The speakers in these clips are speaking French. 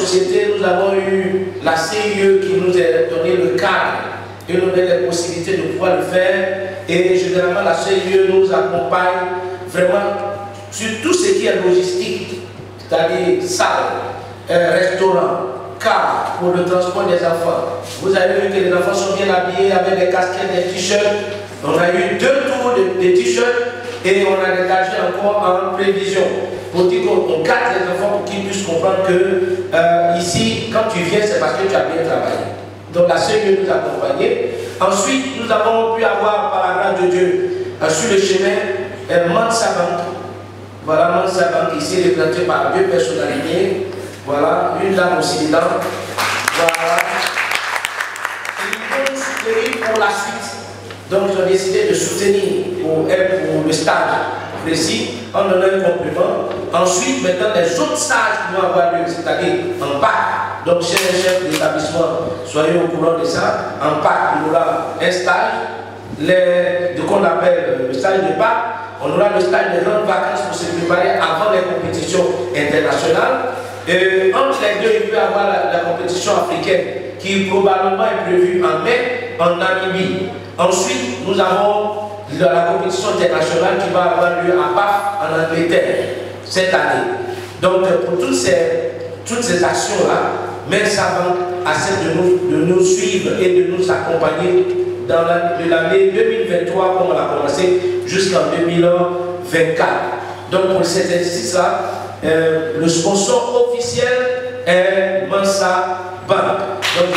société, nous avons eu la CIE qui nous a donné le cadre et nous donne les possibilités de pouvoir le faire. Et généralement, la CIE nous accompagne vraiment sur tout ce qui est logistique, c'est-à-dire salle, restaurant, car pour le transport des enfants. Vous avez vu que les enfants sont bien habillés avec des casquettes, des t-shirts. On a eu 2 tours de t-shirts et on a dégagé encore en prévision pour dire qu'on garde les enfants pour qu'ils puissent comprendre que ici, quand tu viens, c'est parce que tu as bien travaillé. Donc la CIE nous a accompagnés. Ensuite, nous avons pu avoir, par la grâce de Dieu, sur le chemin, Mansa Bank. Voilà, Mansa Bank ici, représenté par 2 personnalités. Voilà, une dame aussi dedans. Voilà. Ils vont nous soutenir pour la suite. Donc, ils ont décidé de soutenir pour elle, pour le stage précis, en donnant un complément. Ensuite, maintenant, les autres stages qui vont avoir lieu, c'est-à-dire en PAC. Donc, chez les chefs d'établissement, soyez au courant de ça. En PAC, il y aura un stage, qu'on appelle le stage de PAC. On aura le stage de grandes vacances pour se préparer avant les compétitions internationales. Entre les deux, il peut y avoir la compétition africaine qui probablement est prévue en mai en Namibie. Ensuite, nous avons la compétition internationale qui va avoir lieu à Bath en Angleterre cette année. Donc, pour toutes ces actions-là, Mensa Bank accepte de nous suivre et de nous accompagner dans l'année 2023, comme on a commencé, jusqu'en 2024. Donc, pour cet exercice-là, le sponsor officiel est Mensa Bank. Donc,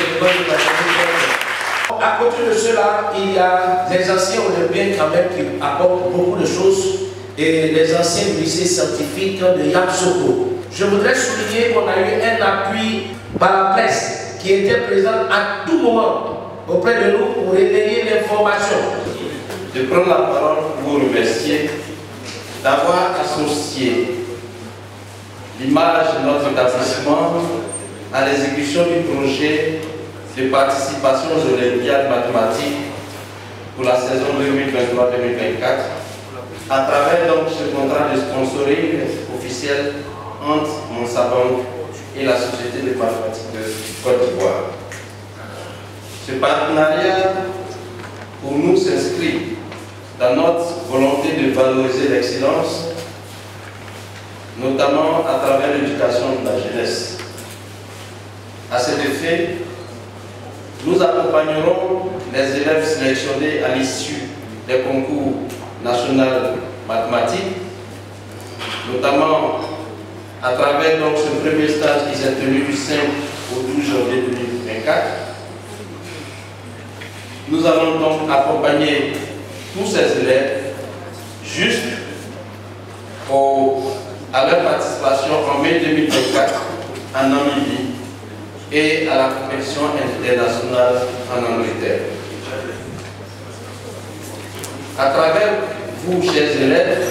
à côté de cela, il y a des anciens olympiens quand même qui apportent beaucoup de choses et les anciens du lycée scientifique de Yamoussoukro. Je voudrais souligner qu'on a eu un appui par la presse qui était présente à tout moment auprès de nous pour relayer l'information. Je prends la parole pour vous remercier d'avoir associé l'image de notre établissement à l'exécution du projet de participation aux Olympiades mathématiques pour la saison 2023-2024 à travers donc ce contrat de sponsoring officiel entre Mensa Bank et la Société de mathématiques de Côte d'Ivoire. Ce partenariat pour nous s'inscrit dans notre volonté de valoriser l'excellence, notamment à travers l'éducation de la jeunesse. À cet effet, nous accompagnerons les élèves sélectionnés à l'issue des concours nationaux mathématiques, notamment à travers donc, ce premier stage qui s'est tenu du 5 au 12 janvier 2024. Nous allons donc accompagner tous ces élèves juste à leur participation en mai 2024 en Namibie et à la compétition internationale en Angleterre. À travers vous, chers élèves,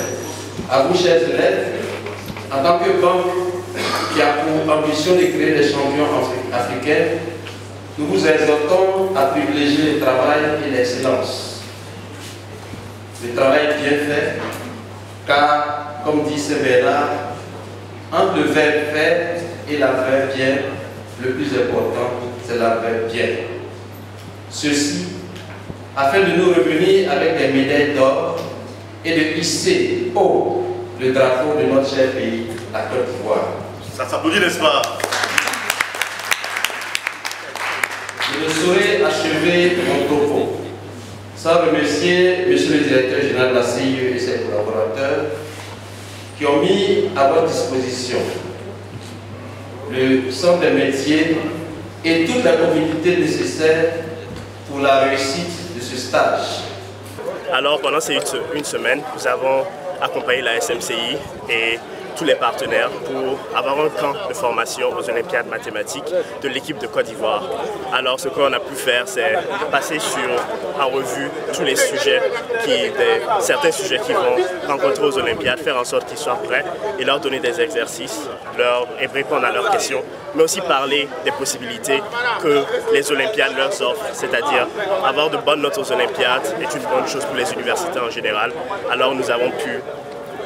en tant que banque qui a pour ambition de créer des champions africains, nous vous exhortons à privilégier le travail et l'excellence. Le travail bien fait, car, comme dit Saint Bernard, entre le verbe faire et la verbe bien, le plus important, c'est la verbe bien. Ceci, afin de nous revenir avec des médailles d'or et de hisser haut le drapeau de notre cher pays, la Côte d'Ivoire. Ça s'applaudit, n'est-ce pas? Je ne saurais achever mon propos sans remercier Monsieur le Directeur Général de la CIE et ses collaborateurs qui ont mis à votre disposition le centre des métiers et toute la mobilité nécessaire pour la réussite de ce stage. Alors pendant ces une semaine, nous avons accompagné la SMCI et tous les partenaires pour avoir un camp de formation aux Olympiades mathématiques de l'équipe de Côte d'Ivoire. Alors ce qu'on a pu faire, c'est passer en revue tous les sujets, certains sujets qui vont rencontrer aux Olympiades, faire en sorte qu'ils soient prêts et leur donner des exercices, et répondre à leurs questions, mais aussi parler des possibilités que les Olympiades leur offrent, c'est-à-dire avoir de bonnes notes aux Olympiades est une bonne chose pour les universités en général. Alors nous avons pu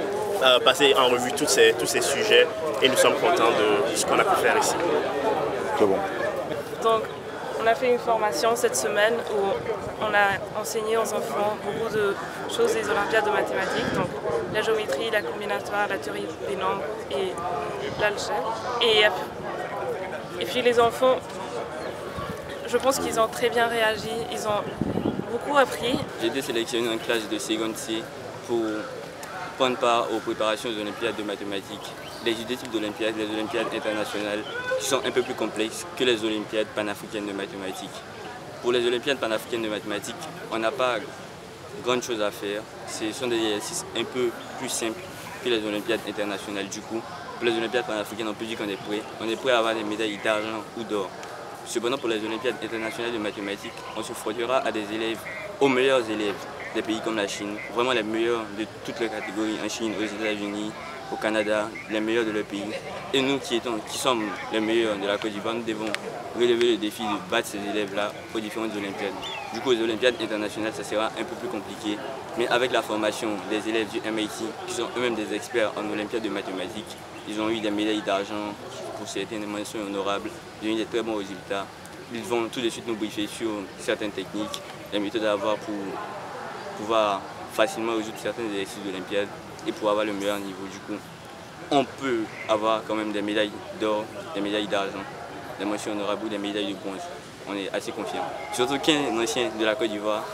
passer en revue tous ces sujets et nous sommes contents de ce qu'on a pu faire ici. C'est bon. Donc, on a fait une formation cette semaine où on a enseigné aux enfants beaucoup de choses des Olympiades de mathématiques, donc la géométrie, la combinatoire, la théorie des nombres et l'algèbre. Et puis les enfants, je pense qu'ils ont très bien réagi, ils ont beaucoup appris. J'ai été sélectionné en classe de seconde C pour prendre part aux préparations aux Olympiades de mathématiques. Les idées types d'Olympiades, les Olympiades internationales, qui sont un peu plus complexes que les Olympiades panafricaines de mathématiques. Pour les Olympiades panafricaines de mathématiques, on n'a pas grande chose à faire. Ce sont des exercices un peu plus simples que les Olympiades internationales. Du coup, pour les Olympiades panafricaines, on peut dire qu'on est prêt. On est prêt à avoir des médailles d'argent ou d'or. Cependant, pour les Olympiades internationales de mathématiques, on se frottera à des élèves, aux meilleurs élèves des pays comme la Chine, vraiment les meilleurs de toutes les catégories, en Chine, aux États-Unis, au Canada, les meilleurs de leur pays. Et nous qui sommes les meilleurs de la Côte d'Ivoire, nous devons relever le défi de battre ces élèves-là aux différentes Olympiades. Du coup, aux Olympiades internationales, ça sera un peu plus compliqué, mais avec la formation des élèves du MIT, qui sont eux-mêmes des experts en Olympiades de mathématiques, ils ont eu des médailles d'argent pour certaines mentions honorables, ils ont eu des très bons résultats. Ils vont tout de suite nous briefer sur certaines techniques, les méthodes à avoir pour pouvoir facilement résoudre certains exercices d'Olympiade et pour avoir le meilleur niveau. Du coup, on peut avoir quand même des médailles d'or, des médailles d'argent, des mentions honorables ou des médailles de bronze. On est assez confiant. Surtout qu'un ancien de la Côte d'Ivoire,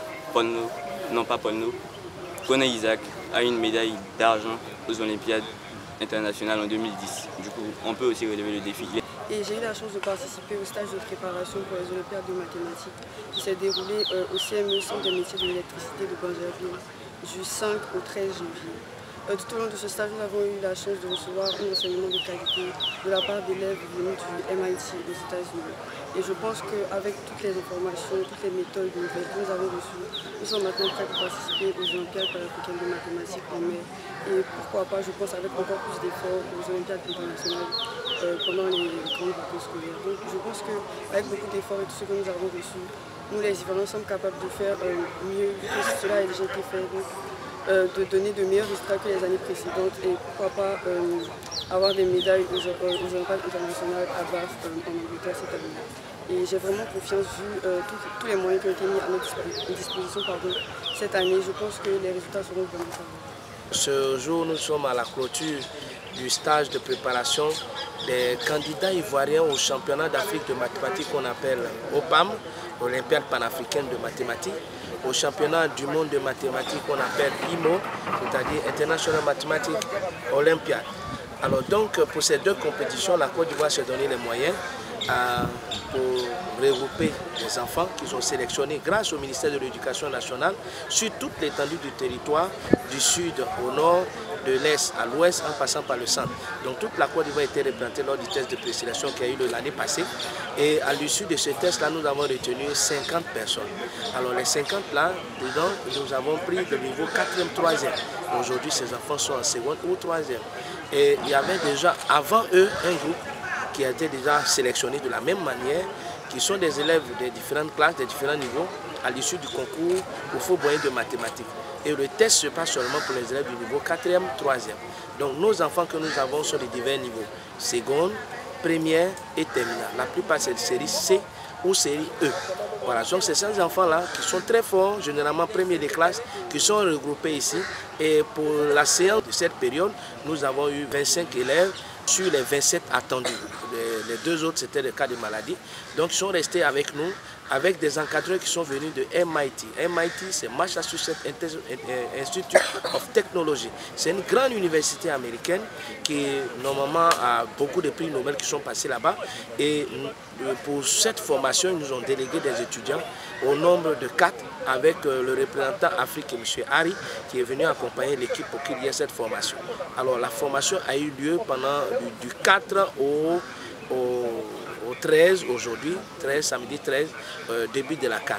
Koné Isaac, a une médaille d'argent aux Olympiades internationales en 2010. Du coup, on peut aussi relever le défi. Et j'ai eu la chance de participer au stage de préparation pour les Olympiades de mathématiques qui s'est déroulé au CME, Centre des métiers de l'électricité de Bangerville, du 5 au 13 janvier. Tout au long de ce stage, nous avons eu la chance de recevoir un enseignement de qualité de la part d'élèves venus du MIT aux États-Unis. Et je pense qu'avec toutes les informations, toutes les méthodes nouvelles que nous avons reçues, nous sommes maintenant prêts pour participer aux Olympiades panafricaines de mathématiques en mai. Et pourquoi pas, je pense, avec encore plus d'efforts aux Olympiades internationales pendant les grandes vacances scolaires. Donc je pense qu'avec beaucoup d'efforts et tout ce que nous avons reçu, nous les Ivoiriens sommes capables de faire mieux que cela a déjà été fait. Donc, de donner de meilleurs résultats que les années précédentes et pourquoi pas avoir des médailles aux Olympiades internationales à Bath en Angleterre cette année. Et j'ai vraiment confiance vu tous les moyens qui ont été mis à notre disposition cette année. Je pense que les résultats seront vraiment favorables. Ce jour, nous sommes à la clôture du stage de préparation des candidats ivoiriens au championnat d'Afrique de mathématiques qu'on appelle OPAM, Olympiade panafricaine de mathématiques, au championnat du monde de mathématiques qu'on appelle IMO, c'est-à-dire International Mathematics Olympiad. Alors donc pour ces deux compétitions, la Côte d'Ivoire s'est donné les moyens pour regrouper les enfants qui sont sélectionnés grâce au ministère de l'Éducation nationale sur toute l'étendue du territoire, du sud au nord, de l'est à l'ouest en passant par le centre. Donc toute la Côte d'Ivoire a été représentée lors du test de présélection qui a eu lieu l'année passée. Et à l'issue de ce test-là, nous avons retenu 50 personnes. Alors les 50 là, dedans, nous avons pris le niveau 4e, 3e. Aujourd'hui, ces enfants sont en seconde ou 3e. Et il y avait déjà avant eux un groupe qui a été déjà sélectionné de la même manière, qui sont des élèves des différentes classes, des différents niveaux, à l'issue du concours au faux moyen de mathématiques. Et le test se passe seulement pour les élèves du niveau 4e, 3e. Donc nos enfants que nous avons sont de divers niveaux, seconde, première et terminale. La plupart c'est série C ou série E. Voilà, donc c'est ces enfants-là qui sont très forts, généralement premiers des classes, qui sont regroupés ici. Et pour la séance de cette période, nous avons eu 25 élèves sur les 27 attendus. Les deux autres, c'était des cas de maladie. Donc, ils sont restés avec nous, avec des encadreurs qui sont venus de MIT. MIT, c'est Massachusetts Institute of Technology. C'est une grande université américaine qui, normalement, a beaucoup de prix Nobel qui sont passés là-bas. Et pour cette formation, ils nous ont délégué des étudiants au nombre de 4 avec le représentant africain, M. Harry, qui est venu accompagner l'équipe pour qu'il y ait cette formation. Alors, la formation a eu lieu pendant du 4 au 13 aujourd'hui, samedi 13, début de la CAN.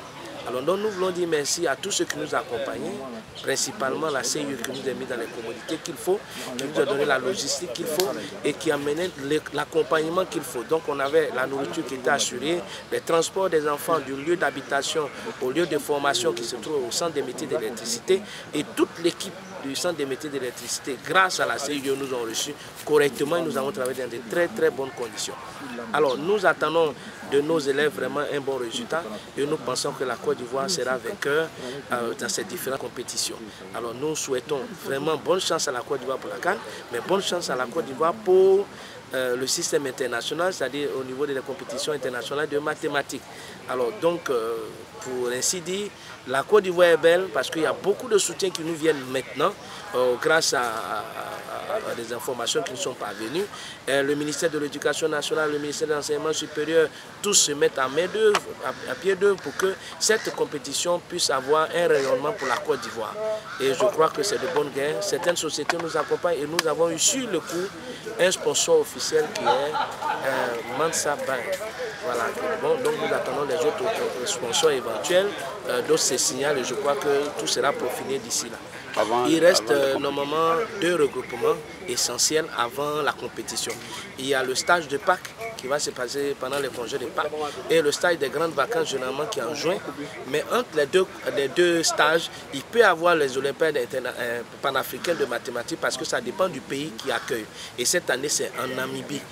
Alors donc, nous voulons dire merci à tous ceux qui nous accompagnent, principalement la CIE qui nous a mis dans les commodités qu'il faut, qui nous a donné la logistique qu'il faut et qui a mené l'accompagnement qu'il faut. Donc on avait la nourriture qui était assurée, les transports des enfants du lieu d'habitation au lieu de formation qui se trouve au centre des métiers d'électricité, et toute l'équipe du centre des métiers d'électricité, grâce à la CIE, nous ont reçu correctement et nous avons travaillé dans de très très bonnes conditions. Alors nous attendons de nos élèves vraiment un bon résultat et nous pensons que la Côte d'Ivoire sera vainqueur dans ces différentes compétitions. Alors nous souhaitons vraiment bonne chance à la Côte d'Ivoire pour la CAN, mais bonne chance à la Côte d'Ivoire pour le système international, c'est-à-dire au niveau de la compétition internationale de mathématiques. Alors donc, pour ainsi dire, la Côte d'Ivoire est belle parce qu'il y a beaucoup de soutien qui nous viennent maintenant grâce à des informations qui ne sont pas venues. Le ministère de l'Éducation nationale, le ministère de l'Enseignement supérieur, tous se mettent à main d'œuvre, à pied d'œuvre pour que cette compétition puisse avoir un rayonnement pour la Côte d'Ivoire. Et je crois que c'est de bonne guerre. Certaines sociétés nous accompagnent et nous avons eu sur le coup un sponsor officiel qui est Mansa Bank. Voilà. Bon, donc nous attendons les autres sponsors éventuels, d'autres se signalent et je crois que tout sera peaufiné d'ici là. Il reste normalement 2 regroupements essentiels avant la compétition. Il y a le stage de Pâques qui va se passer pendant les congés de Pâques et le stage des grandes vacances généralement qui est en juin. Mais entre les deux stages, il peut y avoir les Olympiades panafricaines de mathématiques parce que ça dépend du pays qui accueille. Et cette année, c'est en Namibie.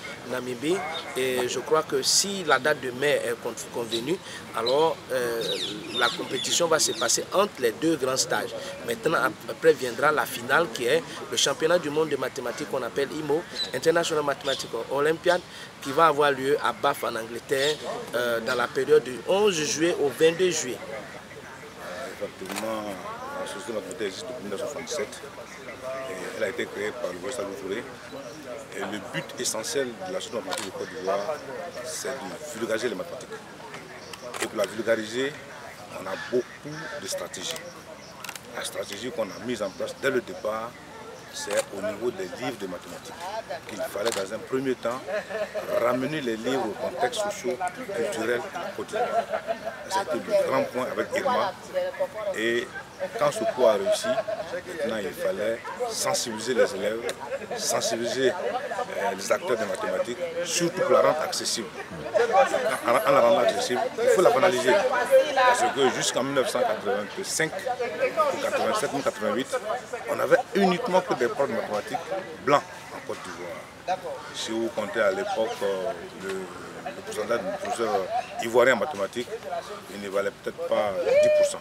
Et je crois que si la date de mai est convenue, alors la compétition va se passer entre les 2 grands stages. Maintenant, après viendra la finale qui est le championnat du monde de mathématiques qu'on appelle IMO, International Mathematics Olympiad, qui va avoir lieu à Bath en Angleterre dans la période du 11 juillet au 22 juillet. Effectivement, la société de mathématiques existe depuis 1967. Elle a été créée par Louis Salou Touré. Et le but essentiel de la société de mathématiques de Côte d'Ivoire, c'est de vulgariser les mathématiques. Et pour la vulgariser, on a beaucoup de stratégies. La stratégie qu'on a mise en place dès le départ, c'est au niveau des livres de mathématiques qu'il fallait dans un premier temps ramener les livres au contexte socio-culturel quotidien. C'était le grand point avec Irma. Et quand ce cours a réussi, maintenant il fallait sensibiliser les élèves, sensibiliser les acteurs de mathématiques, surtout pour la rendre accessible. En la rendant accessible, il faut la banaliser. Parce que jusqu'en 1985, 87, 88, on avait uniquement que des profs de mathématiques blancs en Côte d'Ivoire. Si vous comptez à l'époque le pourcentage de professeurs ivoiriens en mathématiques, il ne valait peut-être pas 10%.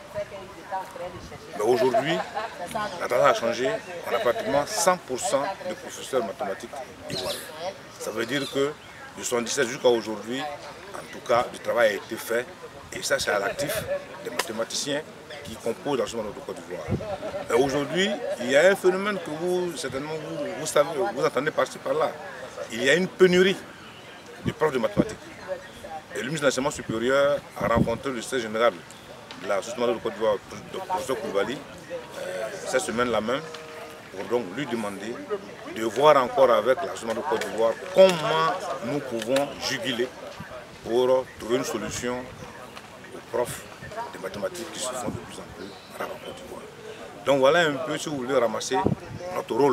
Mais aujourd'hui, la tendance a changé, on a pratiquement 100% de professeurs mathématiques ivoiriens. Ça veut dire que de 1977 jusqu'à aujourd'hui, en tout cas, du travail a été fait, et ça c'est à l'actif des mathématiciens qui composent l'enseignement de Côte d'Ivoire. Aujourd'hui, il y a un phénomène que vous, certainement, vous savez, vous entendez par-ci par-là. Il y a une pénurie de profs de mathématiques. Et le ministre de l'Enseignement supérieur a rencontré le secrétaire général de la Société de Côte d'Ivoire, le professeur Koulibaly, cette semaine-là même, pour donc lui demander de voir encore avec la Société de Côte d'Ivoire comment nous pouvons juguler pour trouver une solution aux profs de mathématiques qui se font de plus en plus rares en Côte d'Ivoire. Donc voilà un peu, si vous voulez, ramasser notre rôle.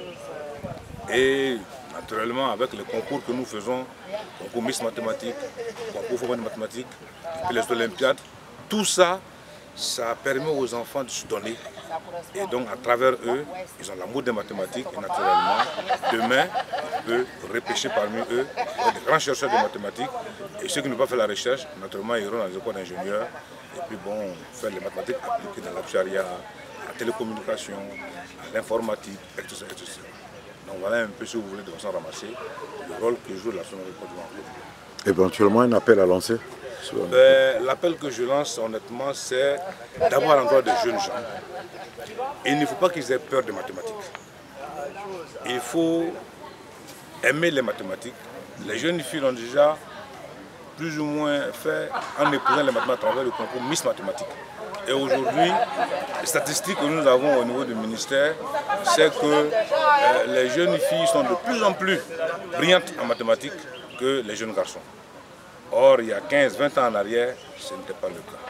Et naturellement, avec les concours que nous faisons, concours Miss Mathématiques, concours Forum de Mathématiques, et les Olympiades, tout ça, ça permet aux enfants de se donner. Et donc, à travers eux, ils ont l'amour des mathématiques et naturellement, demain, on peut repêcher parmi eux des grands chercheurs de mathématiques. Et ceux qui n'ont pas fait la recherche, naturellement, ils iront dans les écoles d'ingénieurs et puis bon, faire les mathématiques appliquées dans l'actuariat, la télécommunication, l'informatique, etc., etc. Donc voilà un peu, si vous voulez, de façon ramassée, le rôle que joue la Société de Côte d'Ivoire. Éventuellement, un appel à lancer? L'appel que je lance, honnêtement, c'est d'avoir encore des jeunes gens. Il ne faut pas qu'ils aient peur des mathématiques. Il faut aimer les mathématiques. Les jeunes filles ont déjà plus ou moins fait en épousant les mathématiques à travers le concours Miss Mathématiques. Et aujourd'hui, les statistiques que nous avons au niveau du ministère, c'est que les jeunes filles sont de plus en plus brillantes en mathématiques que les jeunes garçons. Or, il y a 15-20 ans en arrière, ce n'était pas le cas.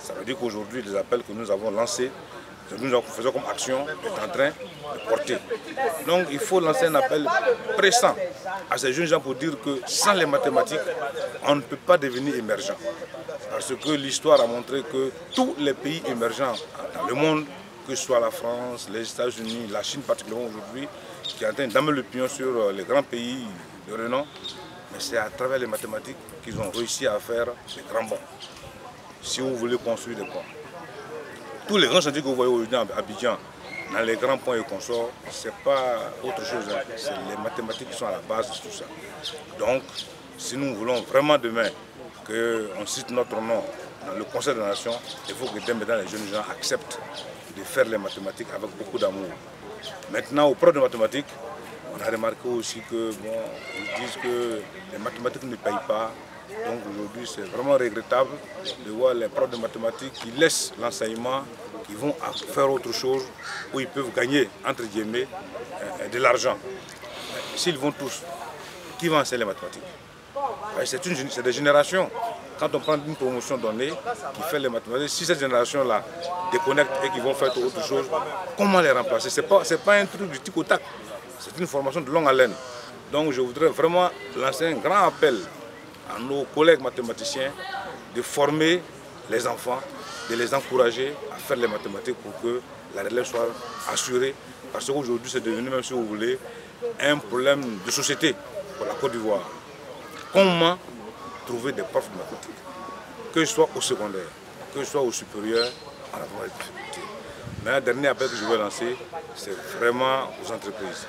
Ça veut dire qu'aujourd'hui, les appels que nous avons lancés, que nous faisons comme action, est en train de porter. Donc il faut lancer un appel pressant à ces jeunes gens pour dire que sans les mathématiques, on ne peut pas devenir émergent. Parce que l'histoire a montré que tous les pays émergents dans le monde, que ce soit la France, les États-Unis, la Chine particulièrement aujourd'hui, qui est en train d'amener le pion sur les grands pays de renom, mais c'est à travers les mathématiques qu'ils ont réussi à faire des grands bons. Si vous voulez construire des ponts, tous les grands chantiers que vous voyez aujourd'hui à Abidjan, dans les grands ponts et consorts, ce n'est pas autre chose, hein. C'est les mathématiques qui sont à la base de tout ça. Donc, si nous voulons vraiment demain qu'on cite notre nom dans le Conseil des Nations, il faut que dès maintenant les jeunes gens acceptent de faire les mathématiques avec beaucoup d'amour. Maintenant, au prof de mathématiques, on a remarqué aussi que, bon, ils disent que les mathématiques ne payent pas. Donc aujourd'hui, c'est vraiment regrettable de voir les profs de mathématiques qui laissent l'enseignement, qui vont faire autre chose, où ils peuvent gagner, entre guillemets, de l'argent. S'ils vont tous, qui va enseigner les mathématiques? C'est des générations. Quand on prend une promotion donnée qui fait les mathématiques, si cette génération-là déconnecte et qu'ils vont faire autre chose, comment les remplacer? Ce n'est pas un truc du tic au tac, c'est une formation de longue haleine. Donc je voudrais vraiment lancer un grand appel à nos collègues mathématiciens de former les enfants, de les encourager à faire les mathématiques pour que la relève soit assurée. Parce qu'aujourd'hui, c'est devenu, même si vous voulez, un problème de société pour la Côte d'Ivoire. Comment trouver des profs de mathématiques, que ce soit au secondaire, que ce soit au supérieur, on a vraiment des difficultés. Mais un dernier appel que je veux lancer, c'est vraiment aux entreprises,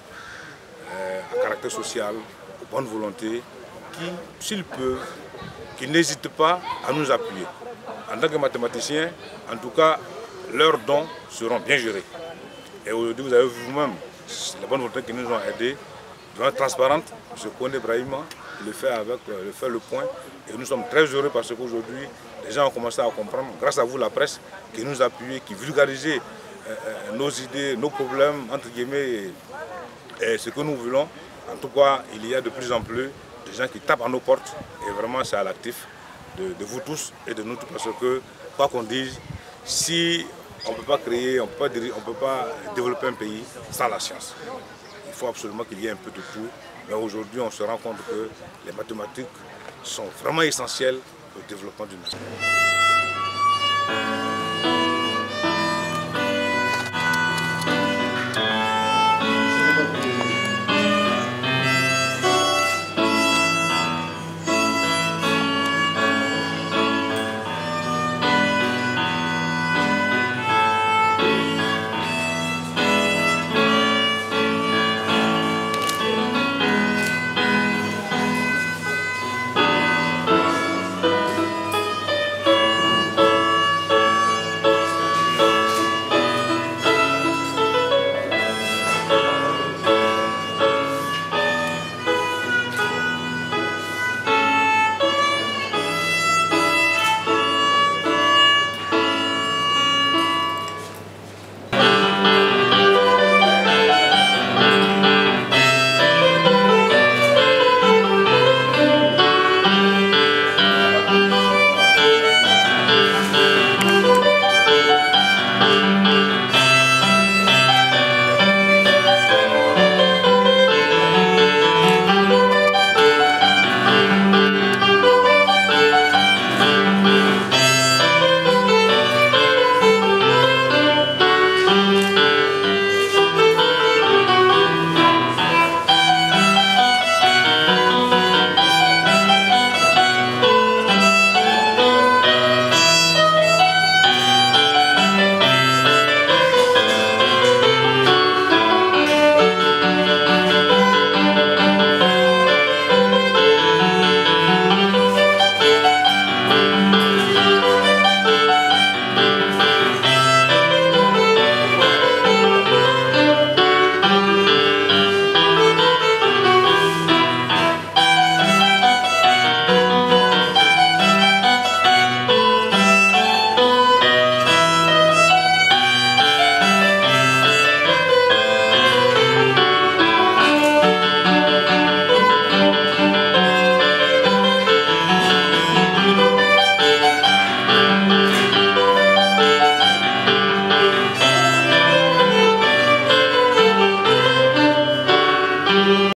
à caractère social, aux bonnes volontés, qui, s'ils peuvent, qui n'hésitent pas à nous appuyer. En tant que mathématiciens, en tout cas, leurs dons seront bien gérés. Et aujourd'hui, vous avez vu vous-même, les bonnes volontés qui nous ont aidés, de manière transparente, je connais Brahima, le faire le point. Et nous sommes très heureux parce qu'aujourd'hui, les gens ont commencé à comprendre, grâce à vous, la presse, qui nous appuie, qui vulgarisait nos idées, nos problèmes, entre guillemets, et ce que nous voulons. En tout cas, il y a de plus en plus de gens qui tapent à nos portes. Et vraiment, c'est à l'actif de vous tous et de nous tous. Parce que, quoi qu'on dise, si on ne peut pas créer, on ne peut pas développer un pays sans la science. Il faut absolument qu'il y ait un peu de tout. Mais aujourd'hui, on se rend compte que les mathématiques sont vraiment essentielles au développement d'une nation.